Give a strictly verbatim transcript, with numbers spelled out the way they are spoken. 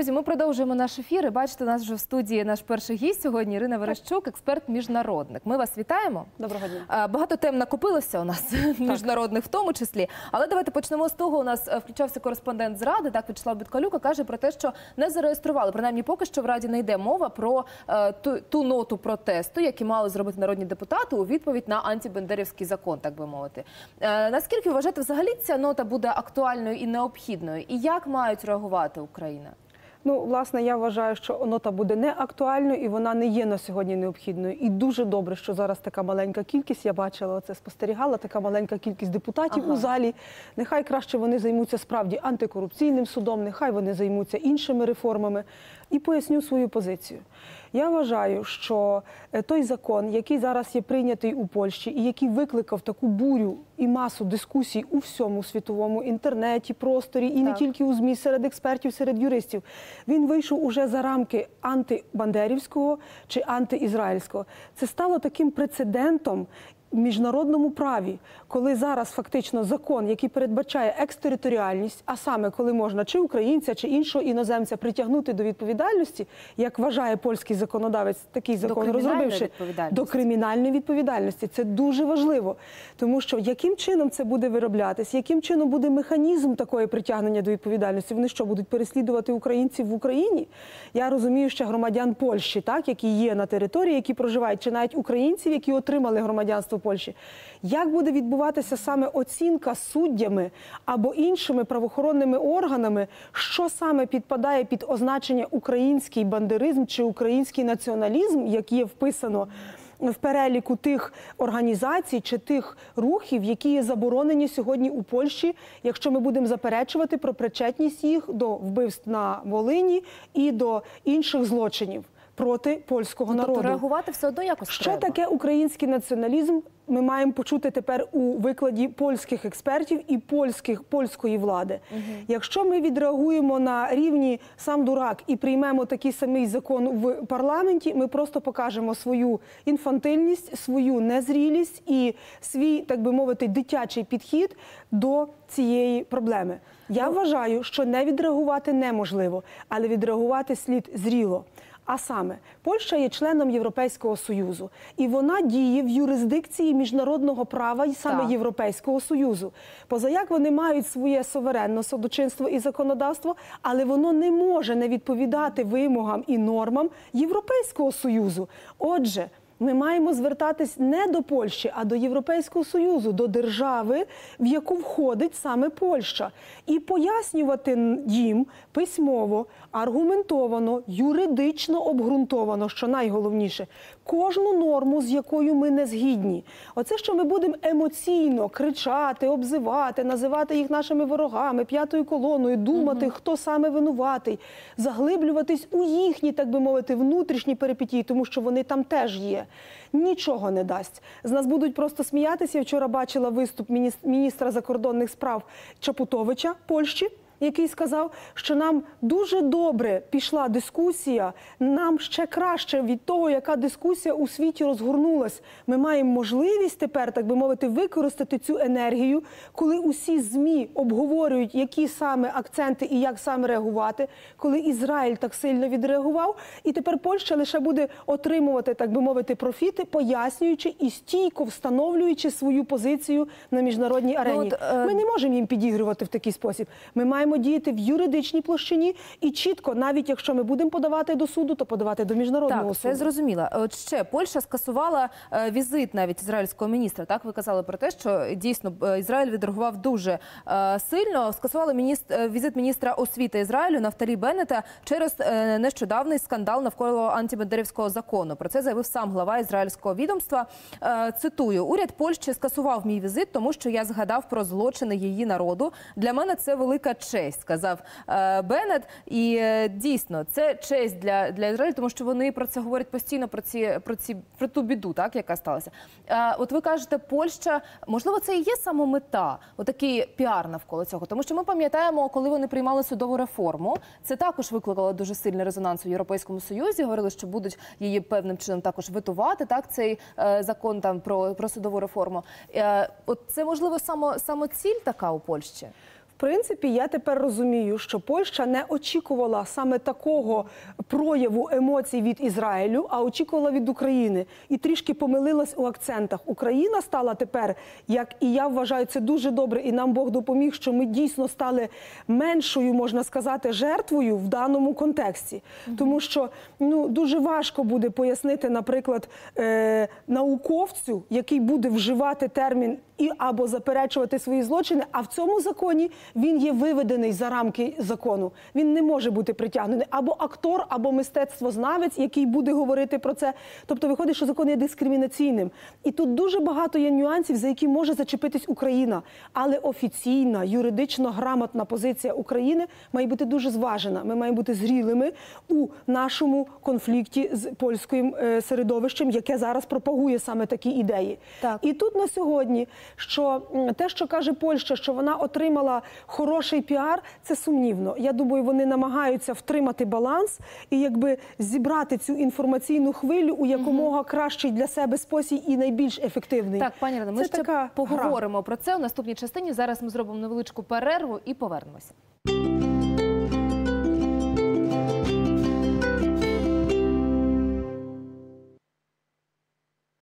Друзі, ми продовжуємо наш ефір. І бачите, у нас вже в студії наш перший гість сьогодні, Ірина Верещук, експерт-міжнародник. Ми вас вітаємо. Доброго дня. Багато тем накопилося у нас, міжнародних в тому числі. Але давайте почнемо з того. У нас включався кореспондент з Ради, так, Вячеслав Біткалюка, каже про те, що не зареєстрували, принаймні поки що в Раді не йде мова про е, ту, ту ноту протесту, які мали зробити народні депутати у відповідь на антибендерівський закон, так би мовити. Е, наскільки ви вважаєте, взагалі ця нота буде актуальною і необхідною? І як мають реагувати Україна? Ну, власне, я вважаю, що нота буде не актуальною і вона не є на сьогодні необхідною. І дуже добре, що зараз така маленька кількість, я бачила, це спостерігала, така маленька кількість депутатів ага. у залі. Нехай краще вони займуться справді антикорупційним судом, нехай вони займуться іншими реформами. І поясню свою позицію. Я вважаю, що той закон, який зараз є прийнятий у Польщі і який викликав таку бурю і масу дискусій у всьому світовому інтернеті, просторі і так. не тільки у ЗМІ, серед експертів, серед юристів, він вийшов уже за рамки антибандерівського чи антиізраїльського. Це стало таким прецедентом в міжнародному праві, коли зараз фактично закон, який передбачає екстериторіальність, а саме коли можна чи українця, чи іншого іноземця притягнути до відповідальності, як вважає польський законодавець, такий закон розробивши, до кримінальної відповідальності. Це дуже важливо, тому що яким чином це буде вироблятись, яким чином буде механізм такої притягнення до відповідальності, вони що, будуть переслідувати українців в Україні? Я розумію, що громадян Польщі, так, які є на території, які проживають, чи навіть українців, які отримали громадянство Польщі. Як буде відбуватися саме оцінка суддями або іншими правоохоронними органами, що саме підпадає під означення український бандеризм чи український націоналізм, як є вписано в переліку тих організацій чи тих рухів, які є заборонені сьогодні у Польщі, якщо ми будемо заперечувати про причетність їх до вбивств на Волині і до інших злочинів проти польського народу. Тобто реагувати все одно якось Що треба? таке український націоналізм? Ми маємо почути тепер у викладі польських експертів і польських, польської влади. Угу. Якщо ми відреагуємо на рівні сам дурак і приймемо такий самий закон в парламенті, ми просто покажемо свою інфантильність, свою незрілість і свій, так би мовити, дитячий підхід до цієї проблеми. Я ну, вважаю, що не відреагувати неможливо, але відреагувати слід зріло. А саме, Польща є членом Європейського Союзу, і вона діє в юрисдикції міжнародного права і саме так. Європейського Союзу. Позаяк вони мають своє суверенне судочинство і законодавство, але воно не може не відповідати вимогам і нормам Європейського Союзу. Отже, ми маємо звертатись не до Польщі, а до Європейського Союзу, до держави, в яку входить саме Польща. І пояснювати їм письмово, аргументовано, юридично обґрунтовано, що найголовніше, кожну норму, з якою ми не згідні. Оце, що ми будемо емоційно кричати, обзивати, називати їх нашими ворогами, п'ятою колоною, думати, угу. хто саме винуватий, заглиблюватись у їхні, так би мовити, внутрішні перипетії, тому що вони там теж є. Нічого не дасть. З нас будуть просто сміятися. Я вчора бачила виступ міністра закордонних справ Чапутовича Польщі, який сказав, що нам дуже добре пішла дискусія, нам ще краще від того, яка дискусія у світі розгорнулась. Ми маємо можливість тепер, так би мовити, використати цю енергію, коли усі ЗМІ обговорюють, які саме акценти і як саме реагувати, коли Ізраїль так сильно відреагував, і тепер Польща лише буде отримувати, так би мовити, профіти, пояснюючи і стійко встановлюючи свою позицію на міжнародній арені. Ну, от, е... Ми не можемо їм підігрувати в такий спосіб. Ми маємо діяти в юридичній площині і чітко, навіть якщо ми будемо подавати до суду, то подавати до міжнародного так, суду. Так, це зрозуміло. От ще, Польща скасувала е, візит навіть ізраїльського міністра. Так, ви казали про те, що дійсно Ізраїль відреагував дуже е, сильно. Скасували міністр, е, візит міністра освіти Ізраїлю Нафталі Беннета через е, нещодавний скандал навколо антибандерівського закону. Про це заявив сам глава ізраїльського відомства. Е, цитую: «Уряд Польщі скасував мій візит, тому що я згадав про злочини її народу. Для мене це велика честь», сказав е, Беннет. І е, дійсно, це честь для, для Ізраїлю, тому що вони про це говорять постійно, про, ці, про, ці, про ту біду, так, яка сталася. Е, от ви кажете, Польща, можливо, це і є саме мета, отакий піар навколо цього. Тому що ми пам'ятаємо, коли вони приймали судову реформу, це також викликало дуже сильний резонанс у Європейському Союзі. Говорили, що будуть її певним чином також ветувати, так, цей е, закон там про, про судову реформу. Е, от це, можливо, само, самоціль така у Польщі? В принципі, я тепер розумію, що Польща не очікувала саме такого прояву емоцій від Ізраїлю, а очікувала від України. І трішки помилилась у акцентах. Україна стала тепер, як і я вважаю, це дуже добре, і нам Бог допоміг, що ми дійсно стали меншою, можна сказати, жертвою в даному контексті. Mm-hmm. Тому що ну, дуже важко буде пояснити, наприклад, е- науковцю, який буде вживати термін і або заперечувати свої злочини, а в цьому законі він є виведений за рамки закону. Він не може бути притягнений. Або актор, або мистецтвознавець, який буде говорити про це. Тобто виходить, що закон є дискримінаційним. І тут дуже багато є нюансів, за які може зачепитись Україна. Але офіційна, юридично грамотна позиція України має бути дуже зважена. Ми маємо бути зрілими у нашому конфлікті з польським е, середовищем, яке зараз пропагує саме такі ідеї. Так. І тут на сьогодні, що те, що каже Польща, що вона отримала хороший піар, це сумнівно. Я думаю, вони намагаються втримати баланс і якби зібрати цю інформаційну хвилю у якомога кращий для себе спосіб і найбільш ефективний. Так, пані Ірино, ми Це ще поговоримо гра. про це у наступній частині. Зараз ми зробимо невеличку перерву і повернемося.